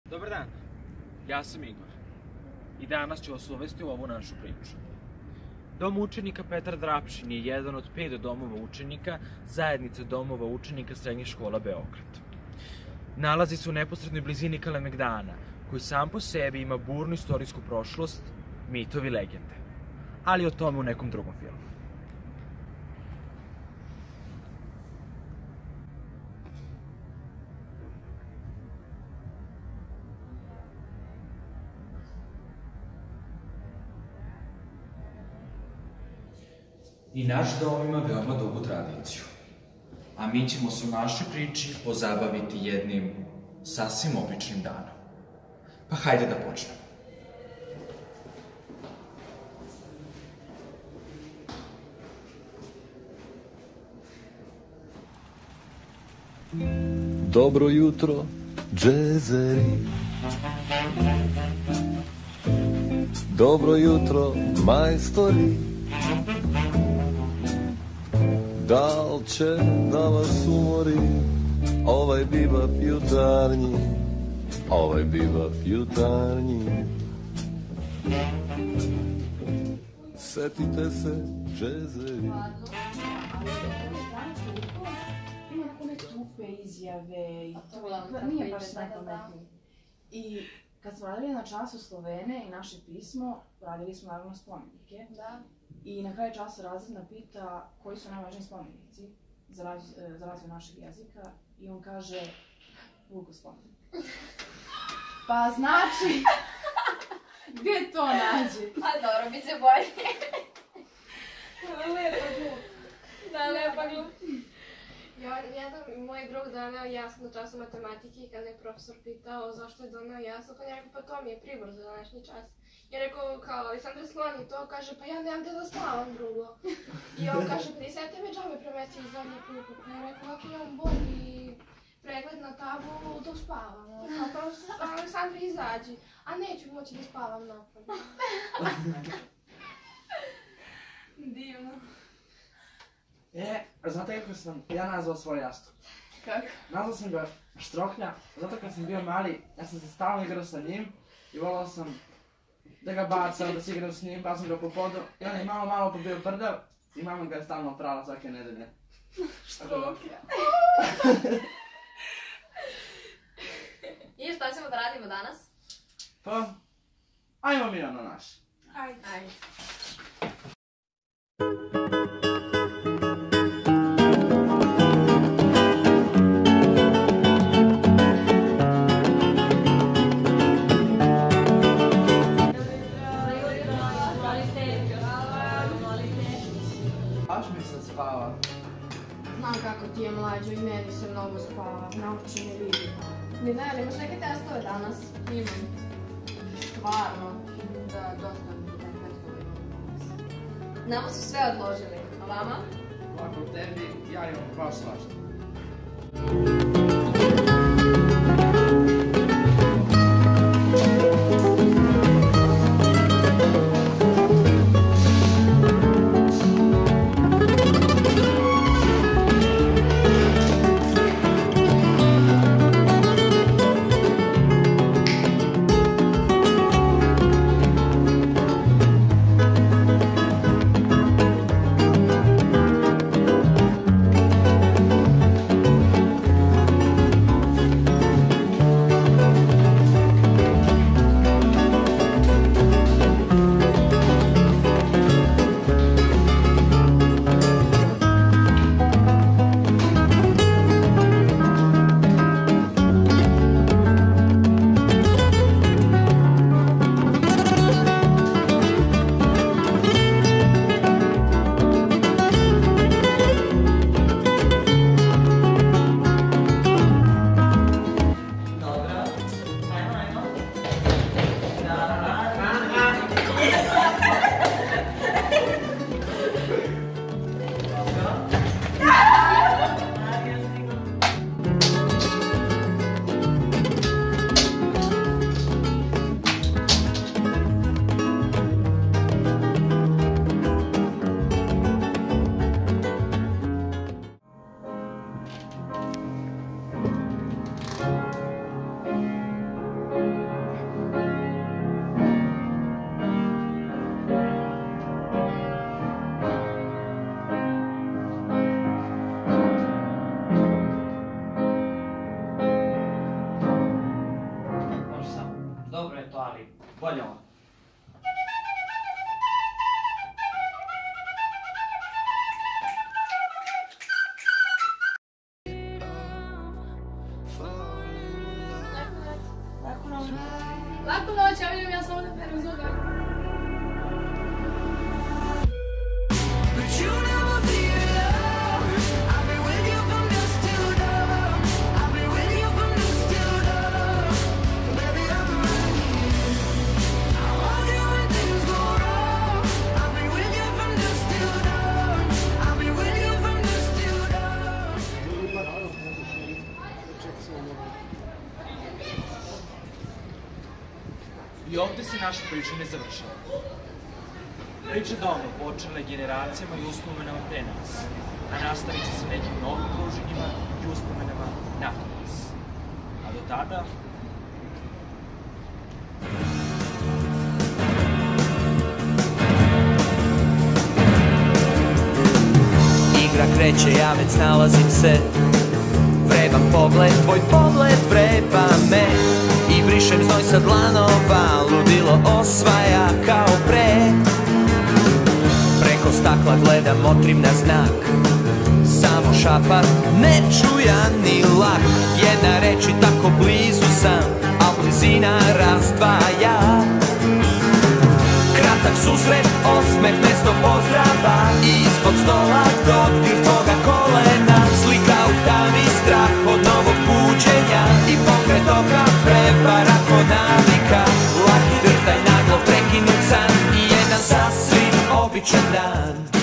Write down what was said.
Dobar dan, ja sam Igor i danas ću vas uvesti u ovu našu priču. Dom učenika Petar Drapšin je jedan od 5 domova učenika zajednice domova učenika srednjih škola Beograd. Nalazi se u neposrednoj blizini Kalemegdana, koji sam po sebi ima burnu istorijsku prošlost, mitovi i legende. Ali o tome u nekom drugom filmu. I naš dom ima veoma dugu tradiciju. A mi ćemo se u našoj priči pozabaviti jednim sasvim običnim danom. Pa hajde da počnemo. Dobro jutro, džezeri. Dobro jutro, majstori. Da li će da vas umori ovaj bibap jutarnji, ovaj bibap jutarnji. Setite se, džezeri. Ima one tupe izjave i to nije baš najpametnije. I kad smo radili na času Slovene i naše pismo, radili smo naravno spomenike. I na kraju časa razredna pita koji su najvažniji spomenici za razvoj našeg jezika i on kaže Vuko spomenik. Pa znači, gdje to nađe? A dobro, bit će bolje. Lepa glup. Da, lepa glup. Jedan moj drug doneo jasno na času matematike i kada je profesor pitao zašto je doneo jasno, pa je rekao pa to mi je pribor za današnji čas. Ja rekao kao Aleksandar skloni to, kaže pa ja nemam te da spavam drugo. I on kaže pa nisam tebe džabe premeci iz zadnje klupe. Pa ja rekao ako imam bolji pregled na tablu dok spavam. Kao pa Aleksandar izađi, a neću moći da spavam napolje. Divno. Znate kako sam ja nazvao svoj jastuk? Kako? Nazvao sam ga Štroknja, zato kad sam bio mali, ja sam se stalno igrao sa njim i volao sam da ga bacam, da se igram s njim, bacam ga po podu i on je malo pa bio prdav i mama ga je stalno prala svake nedelje. Štroknja. I šta ćemo da radimo danas? Pa, ajmo mi ono naš. Ajde. Baš mi se spava. Znam kako ti je mlađo i meni se mnogo spava, na oči ne vidim. Nina, imaš neke testove danas? Imam. Stvarno. Da, dosta mi je testove danas. Nama su sve odložili, a vama? Ovako tebi, ja imam baš svašta. Poljovan. Laku noć, ja vidim, ja samo da perem zuga. I ovde se naša priča ne završava. Priča doma počela je generacijama i uspomenama pre nas, a nastavit će se nekim novim druženjima i uspomenama nakon nas. A do tada... Igra kreće, ja već nalazim se. Vreban pogled, tvoj pogled vreba me. I brišem znoj sa dlanova, ludilo osvaja kao pre. Preko stakla gledam, motrim na znak. Samo šapat, ne čujan ni lak. Jedna reč i tako blizu sam, a blizina razdvaja. Kratak susret, osmeh mesto pozdrava. I ispod stola dodir tvoga kolena. Slika u tami, strah od novog buđenja. I pokret oka, prepara kod navika. Laki drtaj naglo, prekinut san. I jedan sasvim običan dan.